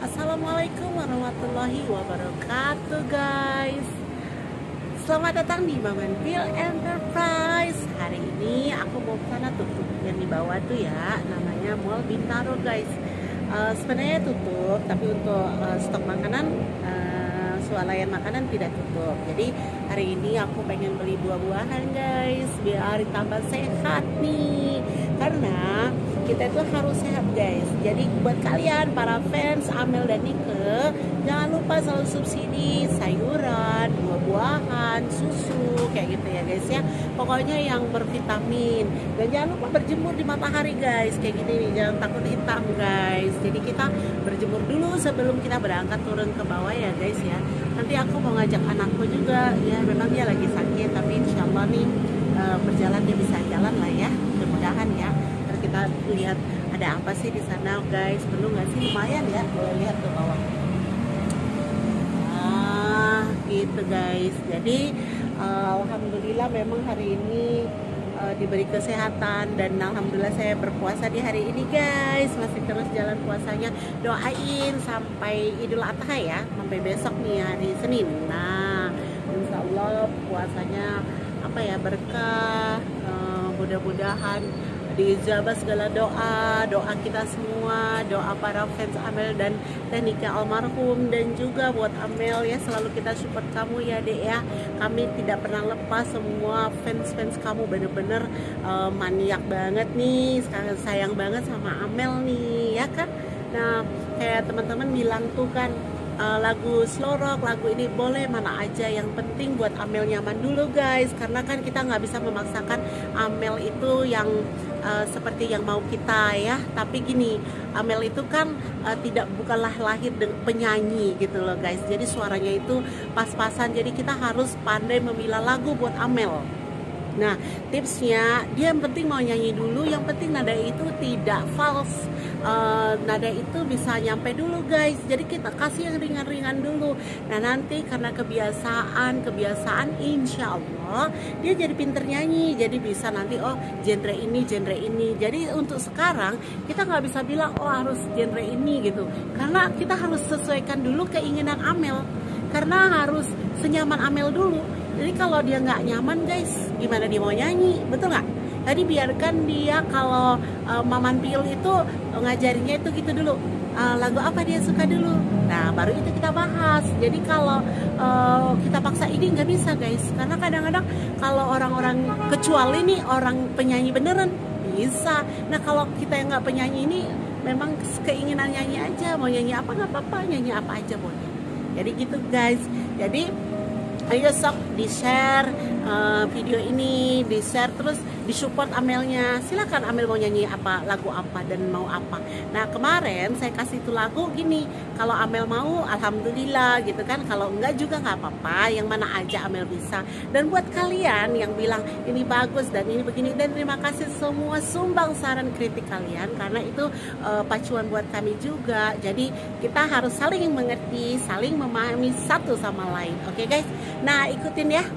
Assalamualaikum warahmatullahi wabarakatuh guys. Selamat datang di Maman Bill Enterprise. Hari ini aku mau ke sana tutup yang di bawah tuh ya, namanya Mall Bintaro guys. Sebenarnya tutup, tapi untuk stok makanan, swalayan makanan tidak tutup. Jadi hari ini aku pengen beli buah-buahan guys, biar tambah sehat nih. Karena kita itu harus sehat guys. Jadi buat kalian para fans Amel dan Nike, jangan lupa selalu subsidi sayuran, buah-buahan, susu kayak gitu ya guys ya. Pokoknya yang bervitamin. Dan jangan lupa berjemur di matahari guys, kayak gini nih, jangan takut hitam guys. Jadi kita berjemur dulu sebelum kita berangkat turun ke bawah ya guys ya. Nanti aku mau ngajak anakku juga ya, memang dia lagi sakit tapi insya Allah nih berjalan, dia bisa jalan lah ya, mudah-mudahan ya. Kita lihat ada apa sih di sana guys, penuh nggak sih? Lumayan ya, boleh lihat ke bawah. Gitu guys. Jadi alhamdulillah memang hari ini diberi kesehatan dan alhamdulillah saya berpuasa di hari ini guys, masih terus jalan puasanya. Doain sampai Idul Adha ya, sampai besok nih hari Senin. Nah insya Allah puasanya apa ya, berkah, mudah-mudahan diijabah segala doa kita semua, doa para fans Amel dan Nike almarhum, dan juga buat Amel ya, selalu kita support kamu ya dek ya. Kami tidak pernah lepas, semua fans kamu bener-bener maniak banget nih, sekarang sayang banget sama Amel nih ya kan. Nah kayak teman-teman bilang tuh kan, lagu slow rock, lagu ini boleh mana aja, yang penting buat Amel nyaman dulu guys, karena kan kita nggak bisa memaksakan Amel itu yang seperti yang mau kita ya. Tapi gini, Amel itu kan bukanlah lahir dengan penyanyi gitu loh guys, jadi suaranya itu pas-pasan, jadi kita harus pandai memilah lagu buat Amel. Nah tipsnya, dia yang penting mau nyanyi dulu, yang penting nada itu tidak false, nada itu bisa nyampe dulu guys. Jadi kita kasih yang ringan-ringan dulu. Nah nanti karena kebiasaan insya Allah dia jadi pinter nyanyi, jadi bisa nanti oh genre ini. Jadi untuk sekarang kita nggak bisa bilang oh harus genre ini gitu, karena kita harus sesuaikan dulu keinginan Amel, karena harus senyaman Amel dulu. Jadi kalau dia nggak nyaman guys, gimana dia mau nyanyi, betul nggak? Tadi biarkan dia, kalau Maman Pil itu ngajarinnya itu gitu dulu, lagu apa dia suka dulu, nah baru itu kita bahas. Jadi kalau kita paksa ini nggak bisa guys, karena kadang-kadang kalau orang-orang, kecuali nih orang penyanyi beneran bisa. Nah kalau kita yang nggak penyanyi ini, memang keinginan nyanyi aja, mau nyanyi apa nggak apa-apa, nyanyi apa aja boleh. Jadi gitu guys. Jadi ayo sok di share video ini, di share terus di support Amelnya. Silakan Amel mau nyanyi apa, lagu apa dan mau apa. Nah kemarin saya kasih itu lagu gini, kalau Amel mau alhamdulillah gitu kan, kalau enggak juga nggak apa-apa, yang mana aja Amel bisa. Dan buat kalian yang bilang ini bagus dan ini begini, dan terima kasih semua sumbang saran kritik kalian, karena itu pacuan buat kami juga. Jadi kita harus saling mengerti, saling memahami satu sama lain. Oke guys, nah ikutin ya.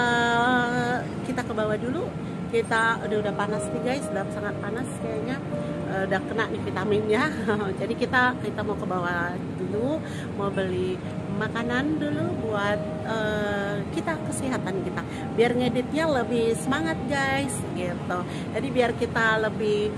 Kita ke bawah dulu. Kita udah panas nih guys, udah sangat panas kayaknya, udah kena nih vitaminnya. Jadi kita mau ke bawah dulu, mau beli makanan dulu buat kita, kesehatan kita, biar ngeditnya lebih semangat guys gitu. Jadi biar kita lebih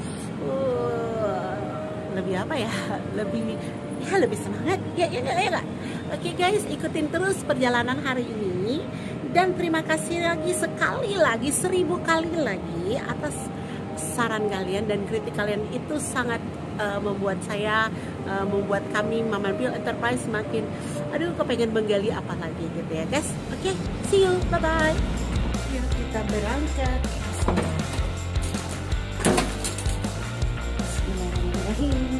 apa ya, lebih semangat ya nggak? Oke guys, ikutin terus perjalanan hari ini. Dan terima kasih lagi, sekali lagi, 1000 kali lagi atas saran kalian dan kritik kalian. Itu sangat membuat saya, membuat kami Maman Bill Enterprise makin kepengen menggali apa lagi gitu ya guys. Oke, see you, bye bye. Yuk kita berangkat. Bismillahirrahmanirrahim.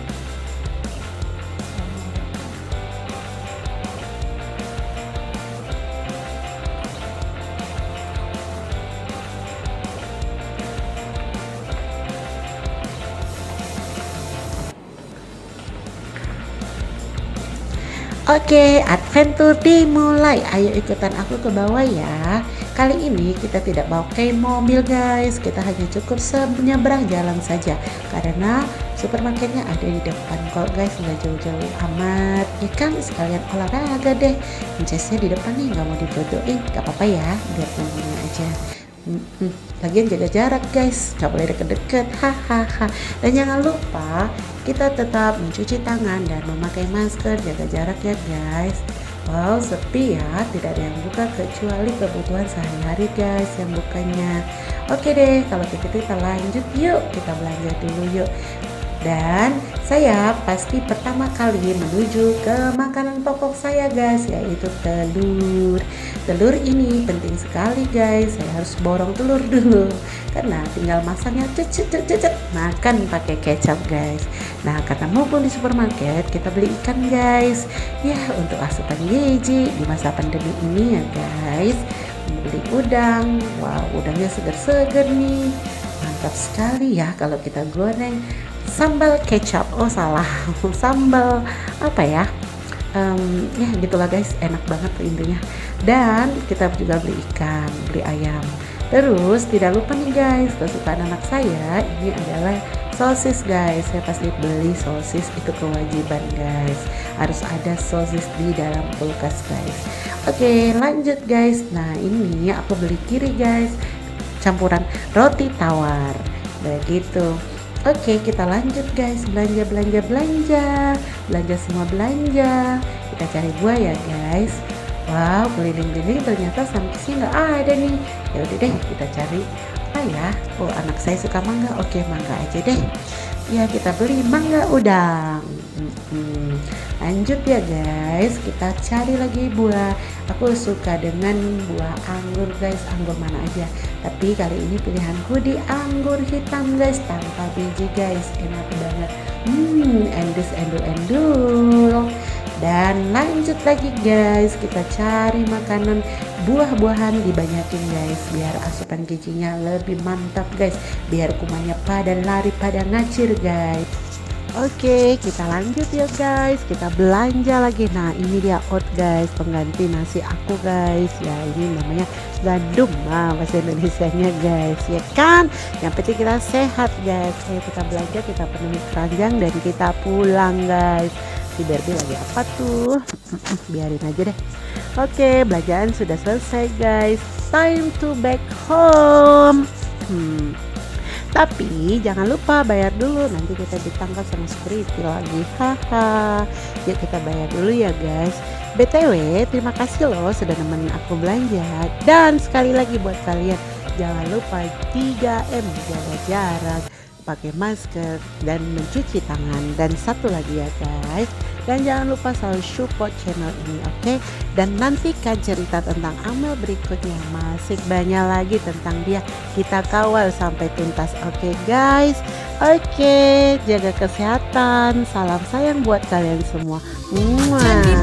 Oke, adventure dimulai. Ayo ikutan aku ke bawah ya. Kali ini kita tidak bawa kayak mobil guys, kita hanya cukup menyeberang jalan saja karena supermarketnya ada di depan kok guys, nggak jauh-jauh amat ya kan, sekalian olahraga deh. Incesnya di depan nih, nggak mau difotoin, nggak apa-apa ya, biar temennya aja. Lagian jaga jarak guys, nggak boleh deket-deket, hahaha. Dan jangan lupa kita tetap mencuci tangan dan memakai masker, jaga jarak ya guys. Wow, sepi ya, tidak ada yang buka kecuali kebutuhan sehari-hari guys yang bukanya. Oke deh, kalau begitu kita lanjut yuk, kita belanja dulu yuk. Dan saya pasti pertama kali menuju ke makanan pokok saya guys, yaitu telur. Telur ini penting sekali guys, saya harus borong telur dulu karena tinggal masaknya cecet makan pakai kecap guys. Nah, karena mumpung di supermarket kita beli ikan guys ya, untuk asupan gizi di masa pandemi ini ya guys. Beli udang, wow, udangnya seger-seger nih, mantap sekali ya kalau kita goreng. Sambal kecap, oh salah, sambal apa ya, ya gitulah guys, enak banget intinya. Dan kita juga beli ikan, beli ayam. Terus tidak lupa nih guys, kesukaan anak saya ini adalah sosis guys. Saya pasti beli sosis, itu kewajiban guys, harus ada sosis di dalam kulkas guys. Oke, lanjut guys. Nah, ini aku beli kiri guys, campuran roti tawar begitu. Oke, kita lanjut guys, belanja semua belanja. Kita cari buah ya guys. Wow, keliling-keliling ternyata sampai sini nggak ada nih. Ya udah deh, kita cari apa ya. Oh, anak saya suka mangga. Oke, mangga aja deh. Ya, kita beli mangga udang. Lanjut ya guys, kita cari lagi buah. Aku suka dengan buah anggur guys, anggur mana aja. Tapi kali ini pilihanku di anggur hitam guys, tanpa biji guys, enak banget. Endul. Dan lanjut lagi guys, kita cari makanan buah-buahan dibanyakin guys, biar asupan gizinya lebih mantap guys, biar kumannya pada lari pada ngacir guys. Oke, kita lanjut ya guys, kita belanja lagi. Nah, ini dia oat guys, pengganti nasi aku guys. Ya, ini namanya gandum, nah bahasa Indonesianya guys, ya kan. Yang penting kita sehat guys. Ayo kita belanja, kita penuhi keranjang dan kita pulang guys. Si Barbie lagi apa tuh? Biarin aja deh. Oke, belanjaan sudah selesai guys. Time to back home. Tapi jangan lupa bayar dulu, nanti kita ditangkap sama security lagi. Haha. Yuk kita bayar dulu ya guys. BTW, terima kasih loh sudah nemenin aku belanja. Dan sekali lagi buat kalian, jangan lupa 3M, jaga jarak, pakai masker dan mencuci tangan. Dan satu lagi ya guys, dan jangan lupa selalu support channel ini, oke? Dan nantikan cerita tentang Amel berikutnya, masih banyak lagi tentang dia, kita kawal sampai tuntas, oke guys? Oke, jaga kesehatan, salam sayang buat kalian semua.